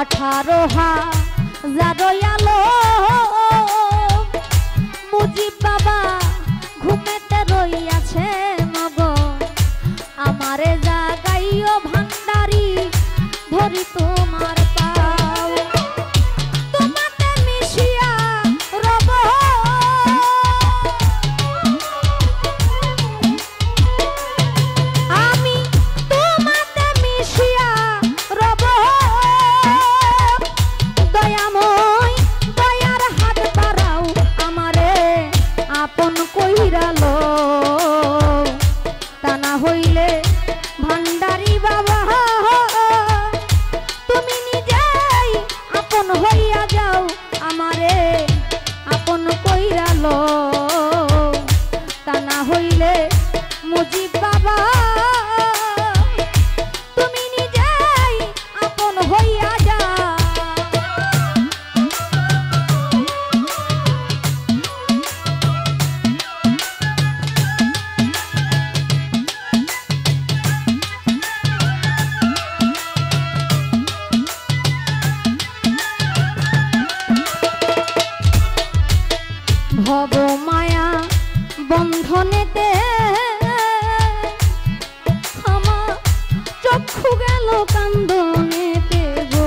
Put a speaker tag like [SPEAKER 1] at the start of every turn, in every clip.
[SPEAKER 1] 18,000 আলো মুজিব বাবা ঘুমেতে রইয়াছে মগন আমারে জাগাইও ভান্ডারি ধরি তোমার পাও তোমাতে মিশিয়া রব আমি তোমাতে মিশিয়া রব দয়াময় দয়ার হাত বাড়াও আমারে আপন কইরালো তা না হইলে ভান্ডারি বাবা তুমি নিজেই আপন হইয়া যাও আমারে আপন কইরালো তা না হইলে মুজিব বাবা তুমি নিজেই আপন হইয়া যাও ভব মায়া বন্ধনেতে আমার চক্ষু গেল কান্দনেতে গো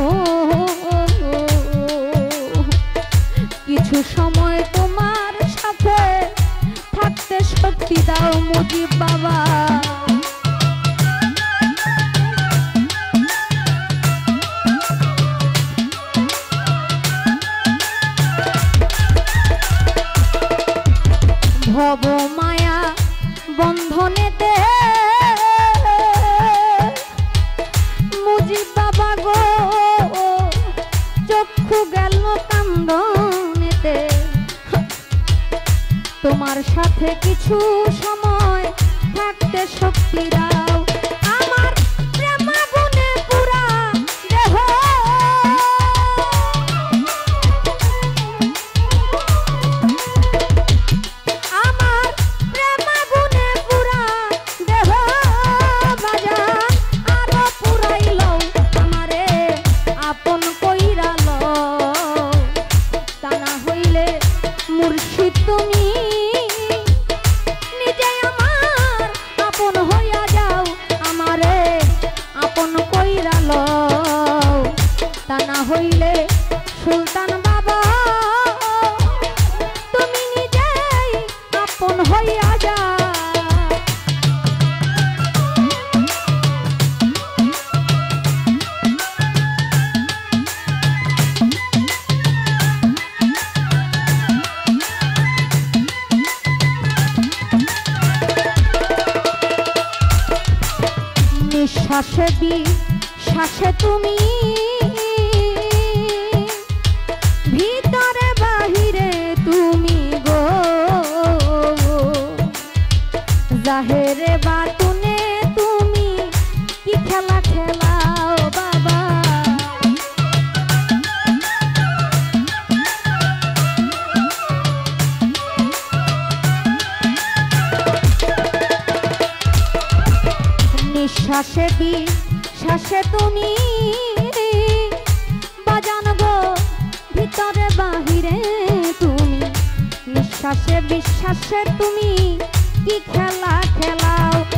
[SPEAKER 1] কিছু সময় তোমার সাথে থাকতে শক্তি দাও মুজিব বাবা ভব মায়া বন্ধনেতে মুজিব বাবা গো চক্ষু গেল কান্দনেতে তোমার সাথে কিছু সময় থাকতে শক্তি দাও আমার প্রেম আগুনে পুরা দেহ মুর্শিদ তুমি নিজে আমার আপন হইয়া যাও আমারে আপন কইরা লও তা না হইলে সুলতান বাবা তুমি নিজেই আপন হইয়া যাও শ্বাসে বিশ্বাসে তুমি ভিতরে বাহিরে তুমি গো জাহেরে বাতুনে তুমি কি খেলা খেলাও বাবা নিঃশ্বাসে বিশ্বাসে তুমি বাজান গো ভিতরে বাহিরে তুমি নিঃশ্বাসে বিশ্বাসে তুমি কি খেলা খেলাও